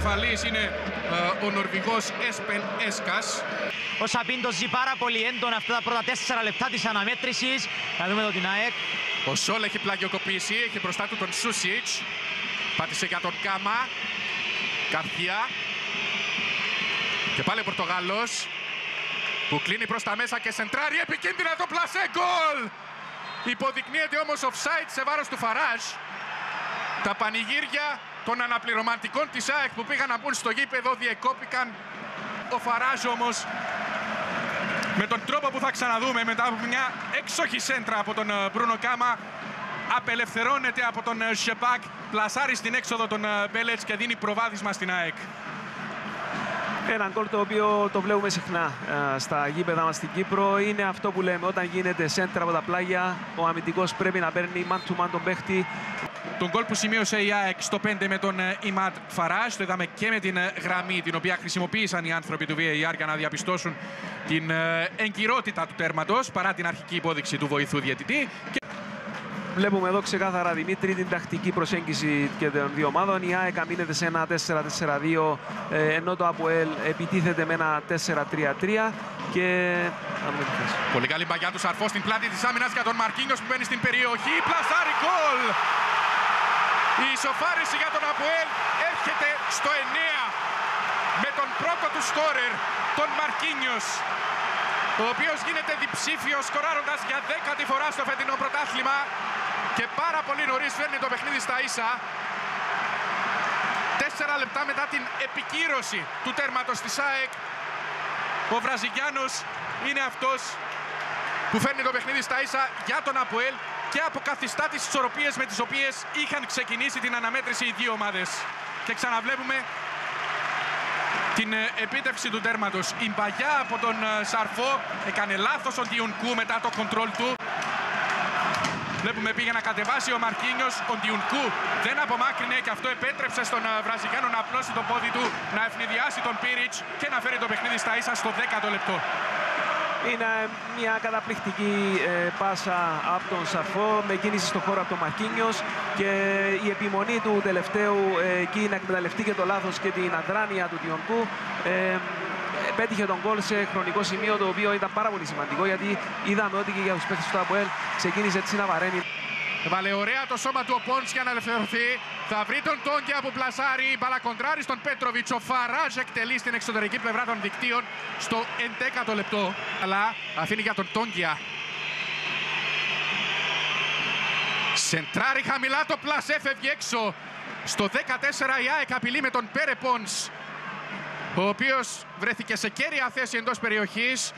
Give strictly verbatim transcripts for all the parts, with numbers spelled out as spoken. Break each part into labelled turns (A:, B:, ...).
A: επικεφαλής είναι ε, ο Νορβηγός Έσπεν Έσκας.
B: Ο Σαπίντο ζει πάρα πολύ έντονα αυτά τα πρώτα τέσσερα λεπτά της αναμέτρησης. Να δούμε εδώ την ΑΕΚ.
A: Ο Σόλ έχει πλαγιοκοπήσει, έχει μπροστά του τον Σούσιτς. Πάτησε για τον Κάμα. Καρθιά. Και πάλι ο Πορτογάλος που κλείνει προς τα μέσα και σεντράρει επικίνδυνα το πλασέ, γκολ! Υποδεικνύεται όμως offside σε βάρος του Φαράζ. Τα πανηγύρια των αναπληρωματικών της ΑΕΚ που πήγαν να μπουν στο γήπεδο διεκόπηκαν. Ο Φαράζ όμως με τον τρόπο που θα ξαναδούμε μετά από μια έξοχη σέντρα από τον Μπρούνο Κάμα απελευθερώνεται από τον Σεπάκ, πλασάρει στην έξοδο τον Μπέλετς και δίνει προβάδισμα στην ΑΕΚ.
C: Ένα γκολ το οποίο το βλέπουμε συχνά ε, στα γήπεδα μας στην Κύπρο. Είναι αυτό που λέμε, όταν γίνεται σέντρα από τα πλάγια, ο αμυντικός πρέπει να παίρνει man to man τον παίχτη.
A: Τον γκολ που σημείωσε η ΑΕΚ στο πέντε με τον Ιμάτ Φαράζ, το είδαμε και με την γραμμή την οποία χρησιμοποίησαν οι άνθρωποι του βι έι αρ για να διαπιστώσουν την εγκυρότητα του τέρματος παρά την αρχική υπόδειξη του βοηθού διαιτητή.
C: Βλέπουμε εδώ ξεκάθαρα, Δημήτρη, την τακτική προσέγγιση και των δύο ομάδων. Η ΑΕΚ αμήνεται σε ένα τέσσερα τέσσερα δύο, ενώ το ΑΠΟΕΛ επιτίθεται με ένα τέσσερα τρία τρία. Και...
A: πολύ καλή μπαγιά του Σαρφό στην πλάτη της άμυνας για τον Μαρκίνιος που μπαίνει στην περιοχή. Πλασάρι, γκολ! Η ισοφάριση για τον ΑΠΟΕΛ έρχεται στο εννέα με τον πρώτο του σκόρερ, τον Μαρκίνιος, ο οποίος γίνεται διψήφιος σκοράροντας για δέκατη φορά στο φετινό πρωτάθλημα και πάρα πολύ νωρίς φέρνει το παιχνίδι στα ίσα. Τέσσερα λεπτά μετά την επικύρωση του τέρματος της ΑΕΚ, ο Βραζιλιάνος είναι αυτός που φέρνει το παιχνίδι στα ίσα για τον ΑΠΟΕΛ και αποκαθιστά τις ισορροπίες με τις οποίες είχαν ξεκινήσει την αναμέτρηση οι δύο ομάδες. Και ξαναβλέπουμε την επίτευξη του τέρματος. Η μπαγιά από τον Σαρφό, έκανε λάθος ο Ντιουνκού μετά το κοντρόλ του. Βλέπουμε πήγε να κατεβάσει ο Μαρκίνιος, ο Ντιουνκού δεν απομάκρυνε και αυτό επέτρεψε στον Βραζιλιάνο να απλώσει το πόδι του, να ευνηδιάσει τον Πίριτς και να φέρει το παιχνίδι στα ίσα στο δέκατο λεπτό. Είναι
C: μια καταπληκτική ε, πάσα από τον Σαρφό με κίνηση στο χώρο από τον Μαρκίνιος και η επιμονή του τελευταίου ε, εκεί να εκμεταλλευτεί και το λάθος και την αδράνεια του Ντιουνκού. Ε, πέτυχε τον γκολ σε χρονικό σημείο το οποίο ήταν πάρα πολύ σημαντικό, γιατί είδαμε ότι και για τους παίκτες του ΑΠΟΕΛ ξεκίνησε έτσι να βαραίνει.
A: Έβαλε ωραία το σώμα του ο Πόντς για να ελευθερωθεί. Θα βρει τον Τόγκια που πλασάρει. Μπαλακοντράρει στον Πέτροβιτς. Ο Φαράζ εκτελεί στην εξωτερική πλευρά των δικτύων στο ενδέκατο λεπτό. Αλλά αφήνει για τον Τόγκια. Σεντράρει χαμηλά το πλασέ, φεύγει έξω. Στο δεκατέσσερα η ΑΕΚ απειλεί με τον Πέρε Πόντς, ο οποίος βρέθηκε σε κέρια θέση εντός περιοχής.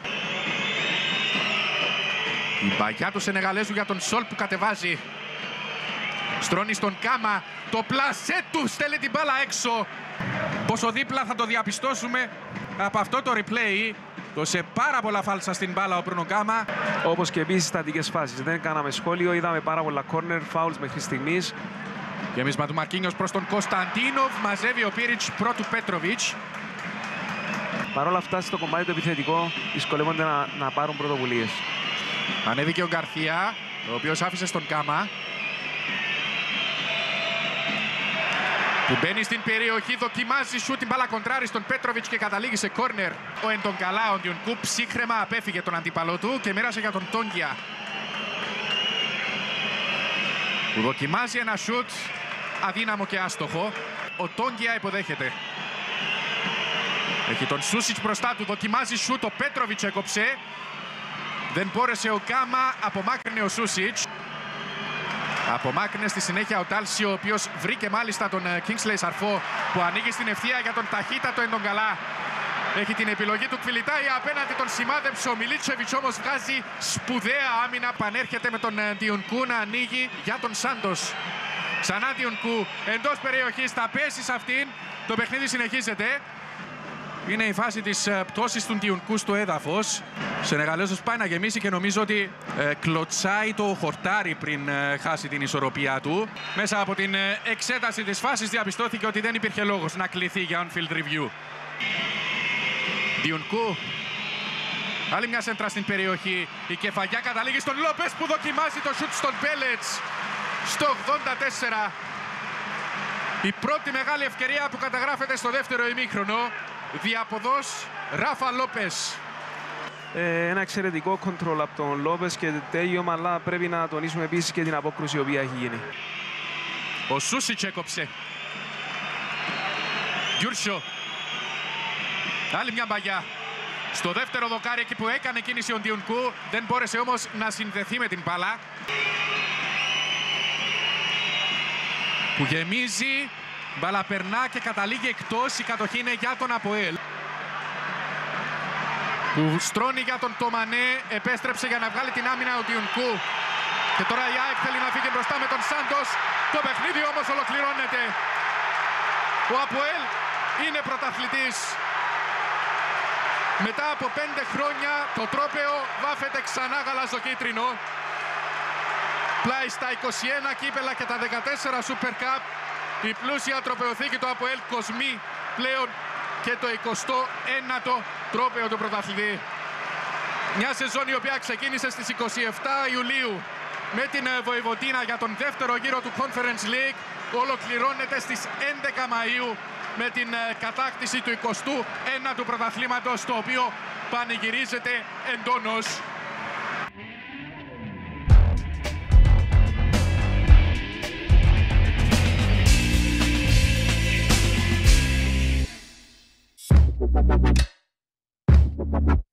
A: Η μπαγιά του Σενεγαλέζου για τον Σόλ που κατεβάζει. Στρώνει στον Κάμα. Το πλασέ του στέλνει την μπάλα έξω. Πόσο δίπλα θα το διαπιστώσουμε από αυτό το replay. Δώσε πάρα πολλά φάλτσα στην μπάλα ο Μπρούνο Κάμα.
C: Όπως και επίσης στατικές φάσεις. Δεν κάναμε σχόλιο. Είδαμε πάρα πολλά corner fouls μέχρι στιγμής.
A: Γεμίσμα του Μαρκίνιος προς τον Κωνσταντίνοβ. Μαζεύει ο Πίριτς πρώτου Πέτροβιτς.
C: Παρ' όλα αυτά στο κομμάτι το επιθετικό δυσκολεύονται να, να πάρουν πρωτοβουλίες.
A: Ανέβηκε ο Γκαρθία, ο οποίος άφησε στον Κάμα. Που μπαίνει στην περιοχή, δοκιμάζει σου την μπάλα κοντράρει στον Πέτροβιτς και καταλήγει σε κόρνερ. Ο Εντονκαλά, ο Ντιουνκού, ψύχρεμα απέφυγε τον αντίπαλό του και μοίρασε για τον Τόγκια. Που δοκιμάζει ένα σουτ αδύναμο και άστοχο. Ο Τόγκια υποδέχεται. Έχει τον Σούσιτς μπροστά του, δοκιμάζει σουτ, ο Πέτροβιτς έκοψε. Δεν μπόρεσε ο Κάμα, απομάκρυνε ο Σούσιτς. Απομάκρυνε στη συνέχεια ο Τάλσι, ο οποίος βρήκε μάλιστα τον Κίνγκσλεϊ Σαρφό που ανοίγει στην ευθεία για τον ταχύτατο Εντονκαλά. Έχει την επιλογή του Κβιλιτάη, απέναντι τον σημάδεψε ο Μιλίτσεβιτς, όμως βγάζει σπουδαία άμυνα. Πανέρχεται με τον Ντιουνκού να ανοίγει για τον Σάντος. Ξανά Ντιουνκού εντός περιοχής, θα πέσει σε αυτήν. Το παιχνίδι συνεχίζεται. Είναι η φάση της πτώσης του Ντιουνκού στο έδαφος. Σενεγαλέζος πάει να γεμίσει και νομίζω ότι ε, κλωτσάει το χορτάρι πριν ε, χάσει την ισορροπία του. Μέσα από την ε, εξέταση της φάσης διαπιστώθηκε ότι δεν υπήρχε λόγος να κληθεί για on-field review. Ντιουνκού. Άλλη μια σέντρα στην περιοχή. Η κεφαγιά καταλήγει στον Λόπες που δοκιμάζει το σουτ στον Μπέλετς. Στο ογδόντα τέσσερα. Η πρώτη μεγάλη ευκαιρία που καταγράφεται στο δεύτερο ημίχρονο. Διαποδός Ράφα Λόπες.
C: Ε, ένα εξαιρετικό κοντρόλ από τον Λόπες και τέλειωμα, αλλά πρέπει να τονίσουμε επίσης και την απόκρουση η οποία έχει γίνει.
A: Ο Σούσιτς έκοψε. Γιούρσιο. Άλλη μια μπαγιά. Στο δεύτερο δοκάρι εκεί που έκανε κίνηση ο Ντιουνκού, δεν μπόρεσε όμως να συνδεθεί με την μπάλα. Που γεμίζει, μπάλα περνά και καταλήγει εκτός. Η κατοχή είναι για τον ΑΠΟΕΛ. Που στρώνει για τον Τομανέ, επέστρεψε για να βγάλει την άμυνα ο Ντιουνκού. Και τώρα η ΑΕΚ θέλει να φύγει μπροστά με τον Σάντος. Το παιχνίδι όμως ολοκληρώνεται. Ο ΑΠΟΕΛ είναι πρωταθλητής. Μετά από πέντε χρόνια το τρόπαιο βάφεται ξανά γαλαζοκίτρινο. Πλάι στα είκοσι ένα κύπελα και τα δεκατέσσερα Super Cup. Η πλούσια τροπαιοθήκη του ΑΠΟΕΛ κοσμεί πλέον και το εικοστό ένατο τρόπαιο του πρωταθλητή. Μια σεζόν η οποία ξεκίνησε στις είκοσι επτά Ιουλίου με την Βοηβοντίνα για τον δεύτερο γύρο του Conference League. Ολοκληρώνεται στις έντεκα Μαΐου με την κατάκτηση του εικοστού ένατου πρωταθλήματος, το οποίο πανηγυρίζεται εντόνως.